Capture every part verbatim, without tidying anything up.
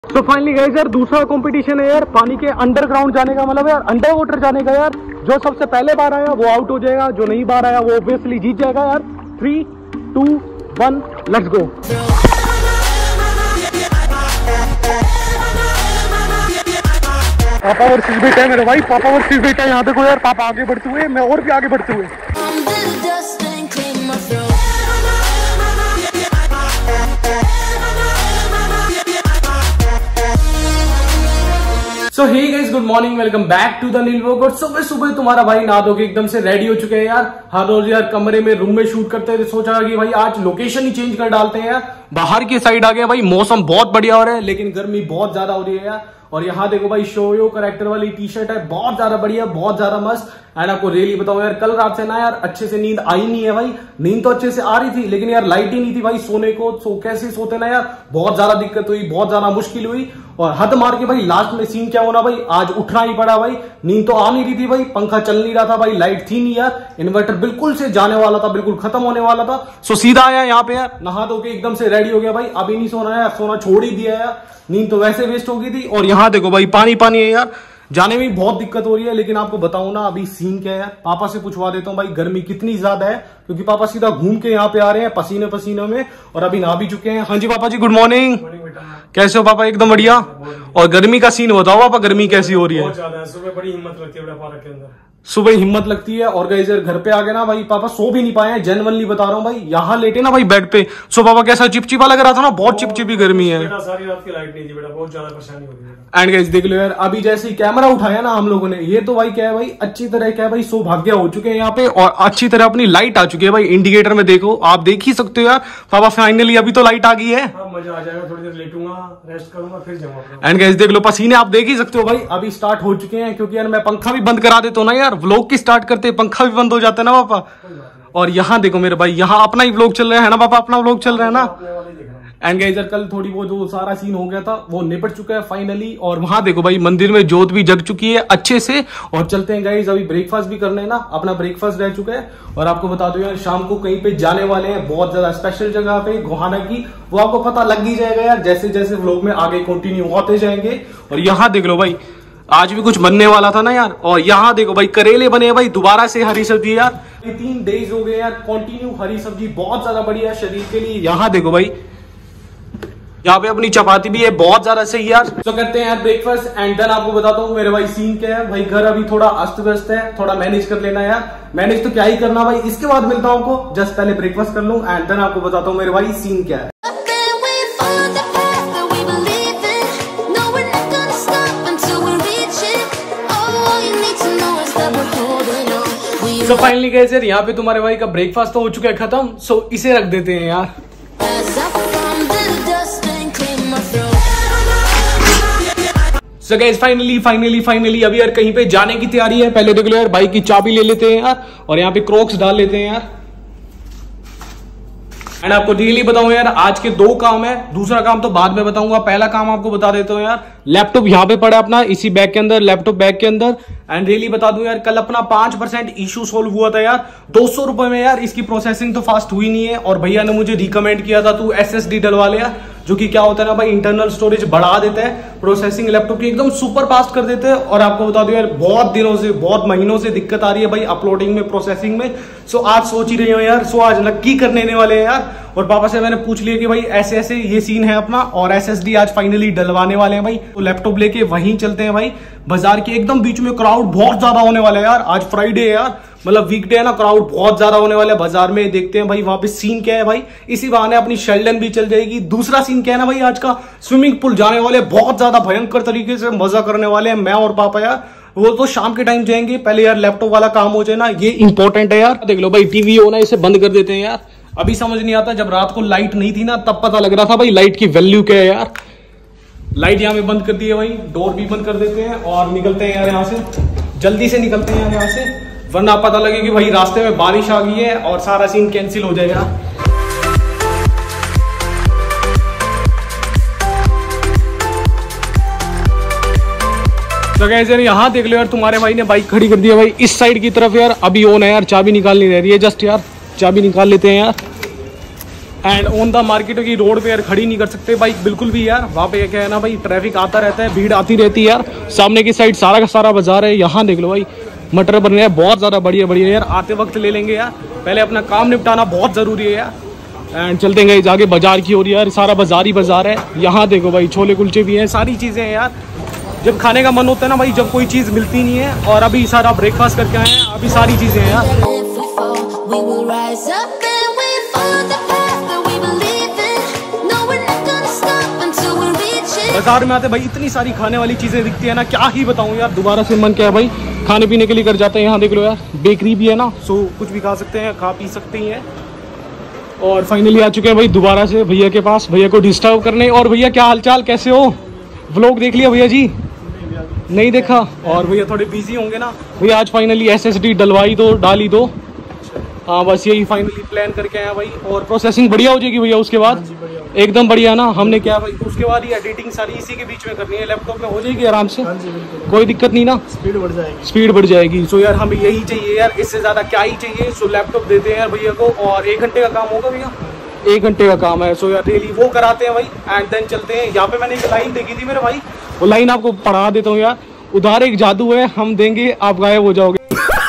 तो finally guys यार दूसरा कंपटीशन है यार पानी के अंडरग्राउंड जाने का, मतलब यार अंडर वाटर जाने का यार। जो सबसे पहले बार आया वो आउट हो जाएगा, जो नहीं बार आया वो ऑब्वियसली जीत जाएगा यार। Three two one let's go. पापा वर्सेस बेटा है मेरे भाई, पापा वर्सेस बेटा। यहाँ देखो यार पापा आगे बढ़ते हुए, मैं और भी आगे बढ़ते हुए। So hey guys, good morning, welcome back to the Neel vlog. और सुबह सुबह तुम्हारा भाई नहा धो के एकदम से रेडी हो चुके हैं यार। हर रोज यार कमरे में रूम में शूट करते थे, सोचा कि भाई आज लोकेशन ही चेंज कर डालते हैं यार। बाहर की साइड आ गया भाई, मौसम बहुत बढ़िया हो रहा है लेकिन गर्मी बहुत ज्यादा हो रही है यार। और यहाँ देखो भाई शोयो करेक्टर वाली टी शर्ट है, बहुत ज्यादा बढ़िया, बहुत ज्यादा मस्त। एंड आपको रियली बताओ यार, कल रात से ना यार अच्छे से नींद आई नहीं है भाई। नींद तो अच्छे से आ रही थी लेकिन यार लाइट ही नहीं थी भाई सोने को। सो कैसे सोते ना यार, बहुत ज्यादा दिक्कत हुई, बहुत ज्यादा मुश्किल हुई। और हद मार के भाई लास्ट में सीन क्या होना भाई, आज उठना ही पड़ा भाई। नींद तो आ नहीं रही थी भाई, पंखा चल नहीं रहा था भाई, लाइट थी नहीं यार, इन्वर्टर बिल्कुल से जाने वाला था, बिल्कुल खत्म होने वाला था। सो सीधा आया यहाँ पे यार, नहा धो के एकदम से रेडी हो गया भाई। अभी नहीं सोना है, सोना छोड़ ही दिया यार, नींद तो वैसे वेस्ट हो गई थी। और यहाँ देखो भाई पानी पानी है यार, जाने में बहुत दिक्कत हो रही है। लेकिन आपको बताऊं ना अभी सीन क्या है, पापा से पूछवा देता हूँ भाई गर्मी कितनी ज्यादा है, क्योंकि पापा सीधा घूम के यहाँ पे आ रहे हैं पसीने पसीने में, और अभी नहा भी चुके हैं। हाँ जी पापा जी, गुड मॉर्निंग। कैसे हो पापा? एकदम बढ़िया। और गर्मी का सीन बताओ पापा, गर्मी कैसी हो रही है? बहुत ज्यादा है, सुबह बड़ी हिम्मत लगती है पार्क के अंदर, सुबह हिम्मत लगती है। और गाइस यार घर पे आ गए ना भाई, पापा सो भी नहीं पाए हैं, जेन्युइनली बता रहा हूँ भाई। यहाँ लेटे ना भाई बेड पे, सो पापा कैसा चिपचिपा लग रहा था ना, बहुत चिपचिपी गर्मी है। बेटा सारी रात की लाइट नहीं थी बेटा, बहुत ज्यादा परेशानी हो रही है। एंड गाइस देख लो यार, अभी जैसे ही कैमरा उठाया ना हम लोगों ने, ये तो भाई क्या है भाई, अच्छी तरह क्या है भाई, सौभाग्य हो चुके हैं यहाँ पे। और अच्छी तरह अपनी लाइट आ चुकी है भाई, इंडिकेटर में देखो, आप देख ही सकते हो यार। पापा फाइनली अभी तो लाइट आ गई है, मजा आ जाएगा, थोड़ी देर लेटूंगा, रेस्ट करूंगा, फिर जाऊंगा। एंड गाइस देख लो पसीने आप देख ही सकते हो भाई, अभी स्टार्ट हो चुके हैं। क्योंकि यार मैं पंखा भी बंद करा देता हूँ ना यार, व्लॉग की स्टार्ट करते पंखा भी बंद हो जाता है ना पापा। और यहाँ देखो मेरे भाई, यहाँ अपना ही व्लॉग चल रहा है ना पापा, अपना व्लॉग चल रहा है ना। एंड गाइस यार कल थोड़ी वो जो सारा सीन हो गया था वो निपट चुका है फाइनली। और वहां देखो भाई मंदिर में जोत भी जग चुकी है अच्छे से। और चलते हैं गाइस, अभी ब्रेकफास्ट भी करना है ना, अपना ब्रेकफास्ट रह चुका है। और आपको बता दो यार शाम को कहीं पे जाने वाले हैं, बहुत ज्यादा स्पेशल जगह पे, गोहाना की, वो आपको पता लग ही जाएगा यार जैसे जैसे व्लॉग में आगे कंटिन्यू होते जाएंगे। और यहाँ देख लो भाई, आज भी कुछ बनने वाला था ना यार। और यहाँ देखो भाई करेले बने भाई, दोबारा से हरी सब्जी यार, ये तीन डेज हो गए यार कंटिन्यू हरी सब्जी, बहुत ज्यादा बढ़िया शरीर के लिए। यहाँ देखो भाई, यहाँ पे अपनी चपाती भी है, बहुत ज्यादा सही यार। तो करते हैं यार ब्रेकफास्ट, एंड देन आपको बताता हूँ मेरे भाई सीन क्या है भाई। घर अभी थोड़ा अस्त व्यस्त है, थोड़ा मैनेज कर लेना यार, मैनेज तो क्या ही करना भाई। इसके बाद मिलता हूँ आपको, जस्ट पहले ब्रेकफास्ट कर लूँ एंड देन आपको बताता हूँ मेरे भाई सीन क्या है। तो फाइनली गाइस यार यहाँ पे तुम्हारे भाई का ब्रेकफास्ट तो हो चुका है खत्म, सो इसे रख देते हैं यार। So guys, finally finally finally अभी यार कहीं पे जाने की तैयारी है। पहले देख लो यार बाइक की चाबी ले लेते हैं यार, और यहाँ पे क्रॉक्स डाल लेते हैं यार। एंड आपको रियली बताऊं यार, आज के दो काम है, दूसरा काम तो बाद में बताऊंगा। पहला काम आपको बता देता हूँ यार, लैपटॉप यहाँ पे पड़ा अपना इसी बैग के अंदर, लैपटॉप बैग के अंदर। एंड रियली बता दूं यार, कल अपना पांच परसेंट इशू सोल्व हुआ था यार, दो सौ रुपए में यार। इसकी प्रोसेसिंग तो फास्ट हुई नहीं है, और भैया ने मुझे रिकमेंड किया था तू एसएसडी डलवा ले यार, जो कि क्या होता है ना भाई, इंटरनल स्टोरेज बढ़ा देता है, प्रोसेसिंग लैपटॉप की एकदम सुपर फास्ट कर देते हैं। और आपको बता दो यार, बहुत दिनों से, बहुत महीनों से दिक्कत आ रही है भाई अपलोडिंग में, प्रोसेसिंग में। सो आज सोच ही रही हूँ यार, सो आज नक्की करने वाले हैं यार। और पापा से मैंने पूछ लिया कि भाई ऐसे ऐसे ये सीन है अपना, और एसएसडी आज फाइनली डलवाने वाले हैं भाई। तो लैपटॉप लेके वहीं चलते हैं भाई, बाजार के एकदम बीच में। क्राउड बहुत ज्यादा होने वाला है यार, आज फ्राइडे है यार, मतलब वीकडे है ना, क्राउड बहुत ज्यादा होने वाला है बाजार में। देखते हैं भाई वहां पे सीन क्या है भाई, इसी बहाने अपनी शेल्डन भी चल जाएगी। दूसरा सीन क्या है ना भाई, आज का स्विमिंग पूल जाने वाले, बहुत ज्यादा भयंकर तरीके से मजा करने वाले हैं मैं और पापा यार। वो तो शाम के टाइम जाएंगे, पहले यार लैपटॉप वाला काम हो जाए ना, ये इंपॉर्टेंट है यार। देख लो भाई टीवी हो ना, इसे बंद कर देते हैं यार। अभी समझ नहीं आता, जब रात को लाइट नहीं थी ना तब पता लग रहा था भाई लाइट की वैल्यू क्या है यार। लाइट यहाँ पे बंद कर दी है भाई, डोर भी बंद कर देते हैं और निकलते हैं यार यहाँ से, जल्दी से निकलते हैं यार यहाँ से, वरना पता लगे कि भाई रास्ते में बारिश आ गई है और सारा सीन कैंसिल हो जाएगा। तो गाइस यार यहाँ देख लो यार, तुम्हारे भाई ने बाइक खड़ी कर दी है भाई इस साइड की तरफ यार। अभी ऑन है यार, चाबी निकालनी रह रही है जस्ट यार, चाबी निकाल लेते हैं यार। एंड ऑन द मार्केट की रोड पे यार खड़ी नहीं कर सकते बाइक बिल्कुल भी यार। वहाँ पे क्या है ना भाई, ट्रैफिक आता रहता है, भीड़ आती रहती है यार। सामने की साइड सारा का सारा बाजार है, यहाँ देख लो भाई मटर बन रहे हैं, बहुत ज़्यादा बढ़िया बढ़िया यार। आते वक्त ले लेंगे यार, पहले अपना काम निपटाना बहुत ज़रूरी है यार। एंड चलते गए जाके बाजार की ओर यार, सारा बाजार ही बाजार है। यहाँ देखो भाई छोले कुलचे भी हैं, सारी चीज़ें हैं यार। जब खाने का मन होता है ना भाई, जब कोई चीज़ मिलती नहीं है, और अभी सारा ब्रेकफास्ट करके आए हैं, अभी सारी चीज़ें हैं यार। बाजार में आते भाई इतनी सारी खाने वाली चीजें दिखती है ना, क्या ही बताऊं यार। दोबारा से मन क्या है भाई, खाने पीने के लिए कर जाते हैं। यहाँ देख लो यार, बेकरी भी है ना, सो कुछ भी खा सकते हैं, खा पी सकते हैं। और फाइनली आ चुके हैं भाई दोबारा से भैया के पास, भैया को डिस्टर्ब करने। और भैया क्या हालचाल, कैसे हो? व्लॉग देख लिया भैया जी? नहीं देखा। और भैया थोड़े बिजी होंगे ना भैया। आज फाइनली एस एस डी डलवाई दो, डाली दो। हाँ बस यही फाइनली प्लान करके आए भाई। और प्रोसेसिंग बढ़िया हो जाएगी भैया उसके बाद, एकदम बढ़िया ना। हमने क्या भाई उसके बाद ही एडिटिंग सारी इसी के बीच में करनी है, लैपटॉप में हो जाएगी आराम से, कोई दिक्कत नहीं ना। स्पीड बढ़ जाएगी, स्पीड बढ़ जाएगी। सो यार हमें यही चाहिए यार, इससे ज्यादा क्या ही चाहिए। सो लैपटॉप देते हैं यार भैया को, और एक घंटे का काम होगा भैया, एक घंटे का काम है। सो यार डेली वो कराते हैं भाई, एंड देन चलते हैं। यहाँ पे मैंने एक लाइन देखी थी मेरे भाई, वो लाइन आपको पढ़ा देता हूँ यार। उधार एक जादू है, हम देंगे आप गायब हो जाओगे।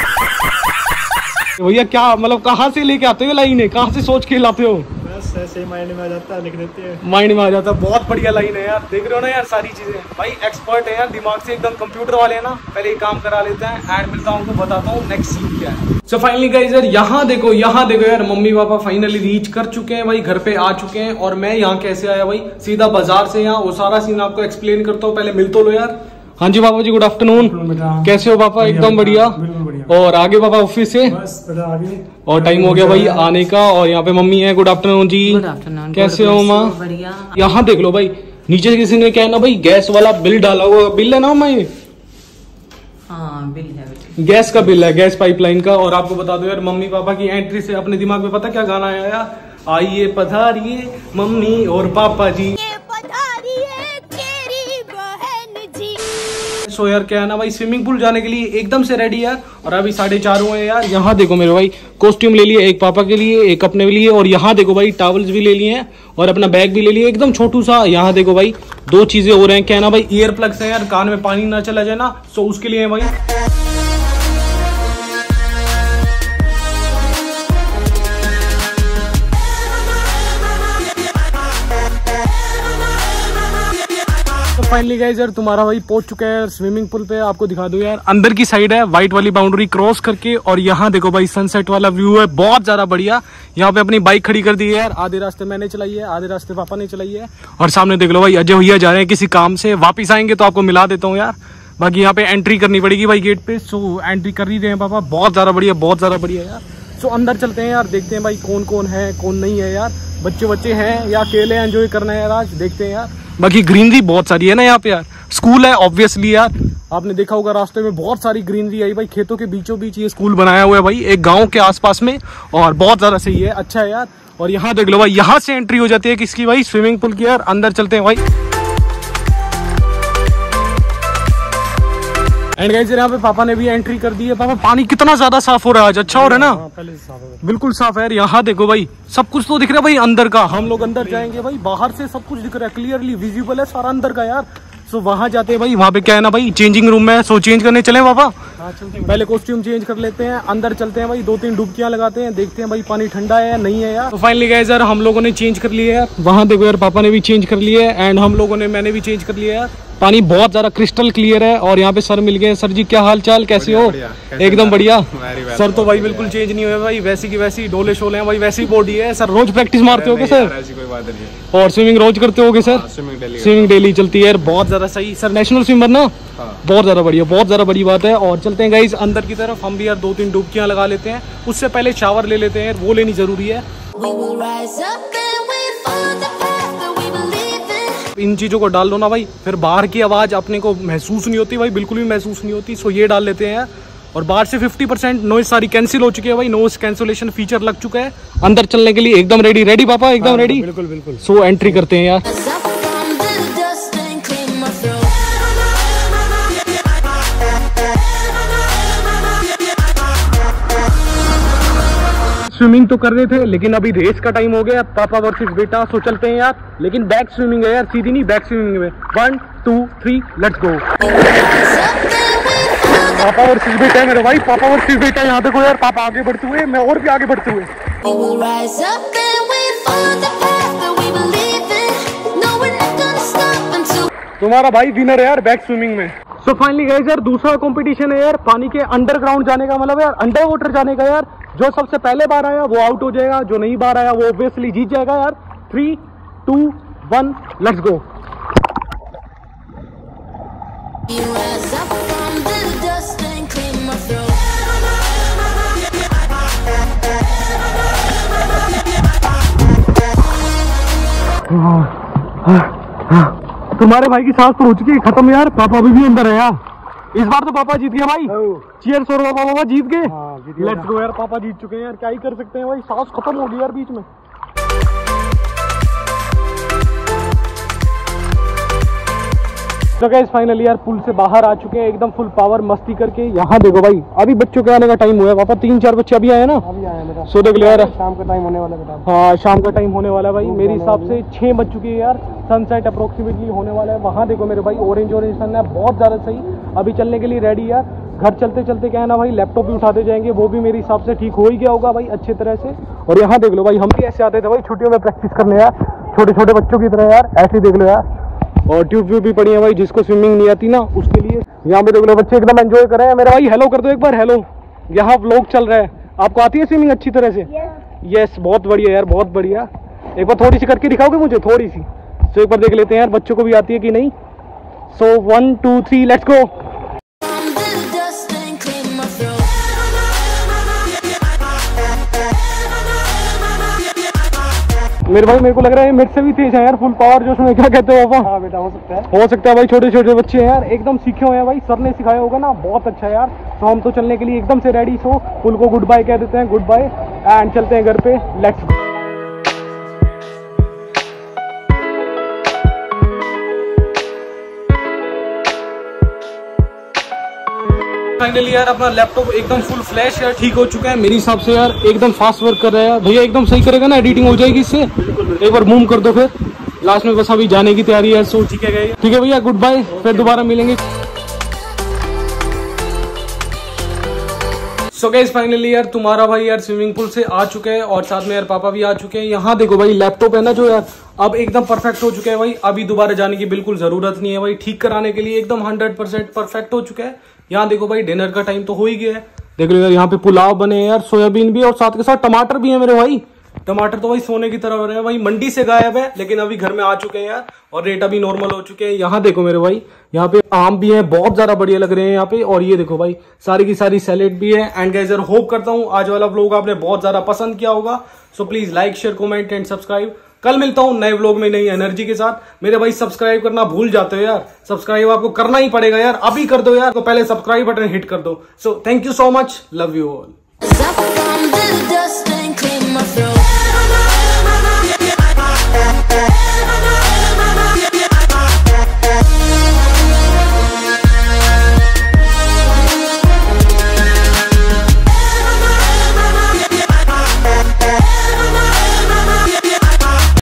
भैया क्या मतलब, कहाँ से लेके आते हो लाइन है, कहाँ से सोच के लाते हो? बस ऐसे ही माइंड में आ जाता है, लिख देते हैं। माइंड में आ जाता है, बहुत बढ़िया लाइन है यार। देख रहे हो ना यार, सारी चीजें भाई एक्सपर्ट है यार, दिमाग से एकदम कंप्यूटर वाले हैं ना। पहले एक काम करा लेते हैं, एंड मिलता हूँ, बताता हूँ नेक्स्ट सीन क्या है। सो फाइनली गाइस यार, यहाँ देखो यहाँ देखो यार, मम्मी पापा फाइनली रीच कर चुके हैं भाई, घर पे आ चुके हैं। और मैं यहाँ कैसे आया भाई, सीधा बाजार से। यहाँ वो सारा सीन आपको एक्सप्लेन करता हूँ, पहले मिल तो लो यार। हाँ जी पापा जी, गुड आफ्टरनून। कैसे हो पापा? एकदम बढ़िया। और आगे पापा ऑफिस से, आगे और टाइम हो गया भाई आने का। और यहाँ पे मम्मी है, गुड आफ्टरनून जी। Good afternoon. कैसे हो माँ? बढ़िया। यहाँ देख लो भाई, नीचे किसी ने क्या है ना भाई, गैस वाला बिल डाला हुआ, बिल है ना माँ? हाँ बिल है, गैस का बिल है, गैस पाइपलाइन का। और आपको बता दो यार, मम्मी पापा की एंट्री से अपने दिमाग में पता क्या गाना आया यार, आइए पधारिए मम्मी और पापा जी। सो यार क्या है ना भाई, स्विमिंग पूल जाने के लिए एकदम से रेडी यार। और अभी साढ़े चार हुए हैं यार। यहाँ देखो मेरे भाई, कॉस्ट्यूम ले लिए, एक पापा के लिए, एक अपने लिए। और यहाँ देखो भाई, टॉवल्स भी ले लिए हैं, और अपना बैग भी ले लिए एकदम छोटू सा। यहाँ देखो भाई, दो चीजें हो रहे हैं, क्या है ना भाई, ईयर प्लग्स हैं यार, कान में पानी ना चला जाए ना, सो उसके लिए है भाई। फाइनली गाइस यार, तुम्हारा भाई पहुंच चुका है स्विमिंग पूल पे। आपको दिखा दूं यार, अंदर की साइड है, व्हाइट वाली बाउंड्री क्रॉस करके। और यहाँ देखो भाई, सनसेट वाला व्यू है, बहुत ज्यादा बढ़िया। यहाँ पे अपनी बाइक खड़ी कर दी है यार। आधे रास्ते मैंने चलाई है, आधे रास्ते पापा ने चलाई है। और सामने देख लो भाई, अजय भैया जा रहे हैं किसी काम से, वापिस आएंगे तो आपको मिला देता हूँ यार। बाकी यहाँ पे एंट्री करनी पड़ेगी भाई गेट पे। सो एंट्री कर ही रहे हैं पापा, बहुत ज्यादा बढ़िया, बहुत ज्यादा बढ़िया यार। सो अंदर चलते हैं यार, देखते हैं भाई कौन कौन है कौन नहीं है यार। बच्चे बच्चे हैं या अकेले एंजॉय करना है यार, आज देखते हैं यार। बाकी ग्रीनरी बहुत सारी है ना यहाँ पे यार। स्कूल है ऑब्वियसली यार, आपने देखा होगा रास्ते में बहुत सारी ग्रीनरी आई भाई। खेतों के बीचों बीच ये स्कूल बनाया हुआ है भाई, एक गांव के आसपास में, और बहुत ज्यादा सही है, अच्छा है यार। और यहाँ देख लो भाई, यहाँ से एंट्री हो जाती है किसकी भाई, स्विमिंग पूल की यार। अंदर चलते हैं भाई। एंड गाइस यहाँ पे पापा ने भी एंट्री कर दी है। पापा पानी कितना ज्यादा साफ हो रहा है आज, अच्छा हो रहा है ना? पहले से साफ है, बिल्कुल साफ है यार। यहाँ देखो भाई, सब कुछ तो दिख रहा है भाई अंदर का। हम लोग अंदर जाएंगे भाई, बाहर से सब कुछ दिख रहा है, क्लियरली विजिबल है सारा अंदर का यार। सो वहां जाते हैं भाई, वहां पे क्या है ना भाई, चेंजिंग रूम में। सो चेंज करने चले पापा? पहले कॉस्ट्यूम चेंज कर लेते हैं, अंदर चलते हैं भाई, दो तीन डुबकियां लगाते हैं, देखते हैं भाई पानी ठंडा है या नहीं है यार। तो फाइनली गाइस यार, हम लोगों ने चेंज कर लिया है। वहां देखो यार, पापा ने भी चेंज कर लिया है, एंड हम लोगों ने, मैंने भी चेंज कर लिया है। पानी बहुत ज्यादा क्रिस्टल क्लियर है। और यहाँ पे सर मिल गए। सर जी क्या हाल चाल, कैसे हो? एकदम बढ़िया। सर तो भाई बिल्कुल चेंज नहीं हुए भाई, वैसी की वैसी, डोले शोले हैं भाई, वैसी बॉडी है। सर रोज प्रैक्टिस मारते होगे सर? ऐसी कोई बात नहीं है। और स्विमिंग रोज करते होगे sir? Swimming daily swimming daily चलती है यार, बहुत ज्यादा सही। सर नेशनल स्विमर ना? बहुत ज्यादा बढ़िया, बहुत ज्यादा बड़ी बात है। और चलते हैं गाइस अंदर की तरफ, हम भी यार दो तीन डुबकियां लगा लेते हैं। उससे पहले शावर ले लेते हैं, वो लेनी जरूरी है। इन चीजों को डाल दो ना भाई, फिर बाहर की आवाज अपने को महसूस नहीं होती भाई, बिल्कुल भी महसूस नहीं होती। सो ये डाल लेते हैं। और बाहर से फिफ्टी परसेंट नॉइज सारी कैंसिल हो चुकी है भाई, नॉइज कैंसिलेशन फीचर लग चुका है। अंदर चलने के लिए एकदम रेडी। रेडी पापा? एकदम रेडी। बिल्कुल बिल्कुल। सो एंट्री करते हैं यार। स्विमिंग तो कर रहे थे, लेकिन अभी रेस का टाइम हो गया, पापा वर्सेस बेटा। सो चलते हैं यार, लेकिन बैक स्विमिंग है यार, सीधी नहीं, बैक स्विमिंग में। One two three let's go. पापा वर्सेस बेटा है मेरे भाई, पापा वर्सेस बेटा। यहाँ देखो यार, पापा आगे बढ़ते हुए, मैं और भी आगे बढ़ते हुए। तुम्हारा भाई विनर है यार बैक स्विमिंग में। सो फाइनली गाइस यार, दूसरा कंपटीशन है यार पानी के अंडरग्राउंड जाने का, मतलब यार अंडर वाटर जाने का यार। जो सबसे पहले बार आया वो आउट हो जाएगा, जो नहीं बार आया वो ऑब्वियसली जीत जाएगा यार। Three two one let's go. तुम्हारे भाई की सांस तो हो चुकी है खत्म यार, पापा अभी भी अंदर है यार। इस बार तो पापा जीत गए भाई, चीयर्स और पापा पापा जीत गए। लेट्स गो यार, पापा जीत चुके हैं यार, क्या ही कर सकते हैं भाई, सांस खत्म हो गई यार बीच में। तो गाइस फाइनली यार पुल से बाहर आ चुके हैं, एकदम फुल पावर मस्ती करके। यहाँ देखो भाई, अभी बच्चों के आने का टाइम हुआ है पापा, तीन चार बच्चे अभी आए ना, अभी आए मेरा। सो देख लो यार, शाम का टाइम होने वाला है। हाँ शाम का टाइम होने वाला है भाई, मेरे हिसाब से छह बज चुकी है यार, सनसेट अप्रोक्सीमेटली होने वाला है। वहाँ देखो मेरे भाई, ऑरेंज ऑरेंज सन है, बहुत ज्यादा सही। अभी चलने के लिए रेडी यार। घर चलते चलते क्या है ना भाई, लैपटॉप भी उठाते जाएंगे, वो भी मेरे हिसाब से ठीक हो ही गया होगा भाई अच्छे तरह से। और यहाँ देख लो भाई, हम भी ऐसे आते थे भाई छुट्टियों में प्रैक्टिस करने यार, छोटे छोटे बच्चों की तरह यार, ऐसे देख लो यार। और ट्यूब व्यूब भी पड़ी है भाई, जिसको स्विमिंग नहीं आती ना उसके लिए। यहाँ पे देख लो बच्चे एकदम एंजॉय कर रहे हैं। मेरा भाई हेलो कर दो एक बार, हेलो। यहाँ व्लॉग चल रहा है, आपको आती है स्विमिंग अच्छी तरह से? यस yes, बहुत बढ़िया यार, बहुत बढ़िया। एक बार थोड़ी सी करके दिखाओगे मुझे, थोड़ी सी? सो एक बार देख लेते हैं यार बच्चों को भी आती है कि नहीं। So one two three let's go. मेरे भाई मेरे को लग रहा है मेरे से भी तेज है यार, फुल पावर जोश में। क्या कहते हो पापा? हाँ बेटा, हो सकता है, हो सकता है भाई। छोटे छोटे बच्चे हैं यार, एकदम सीखे हुए हैं भाई, सर ने सिखाया होगा ना, बहुत अच्छा यार। तो हम तो चलने के लिए एकदम से रेडी। सो पुल को गुड बाय कह देते हैं, गुड बाय, एंड चलते हैं घर पे। Let's go. फाइनली यार अपना लैपटॉप एकदम फुल फ्लैश यार ठीक हो चुका है मेरे हिसाब से यार, एकदम फास्ट वर्क कर रहा है भैया, एकदम सही करेगा ना, एडिटिंग हो जाएगी इससे। एक बार मूव कर दो फिर लास्ट में, बस अभी जाने की तैयारी है। सो ठीक है ठीक है भैया, गुड बाय, फिर दोबारा मिलेंगे। सो गाइस फाइनली यार तुम्हारा भाई यार स्विमिंग पूल से आ चुके हैं, और साथ में यार पापा भी आ चुके हैं। यहाँ देखो भाई, लैपटॉप है ना जो यार अब एकदम परफेक्ट हो चुका है भाई, अभी दोबारा जाने की बिल्कुल जरूरत नहीं है भाई, ठीक कराने के लिए एकदम हंड्रेड परसेंट परफेक्ट हो चुका है। यहाँ देखो भाई, डिनर का टाइम तो हो ही गया है। देख लो यार, यहाँ पे पुलाव बने हैं यार, सोयाबीन भी, और साथ के साथ टमाटर भी है मेरे भाई। टमाटर तो भाई सोने की तरह हो रहे हैं भाई, मंडी से गायब है, लेकिन अभी घर में आ चुके हैं यार, और रेट अभी नॉर्मल हो चुके हैं। यहाँ देखो मेरे भाई, यहाँ पे आम भी है, बहुत ज्यादा बढ़िया लग रहे हैं यहाँ पे। और ये देखो भाई, सारी की सारी सैलेड भी है। एंड गाइस यार, होप करता हूँ आज वाला व्लॉग आपने बहुत ज्यादा पसंद किया होगा। So please like share comment and subscribe. कल मिलता हूँ नए व्लॉग में नई एनर्जी के साथ। मेरे भाई सब्सक्राइब करना भूल जाते हो यार, सब्सक्राइब आपको करना ही पड़ेगा यार, अभी कर दो यार, तो पहले सब्सक्राइब बटन हिट कर दो। So thank you so much, love you all.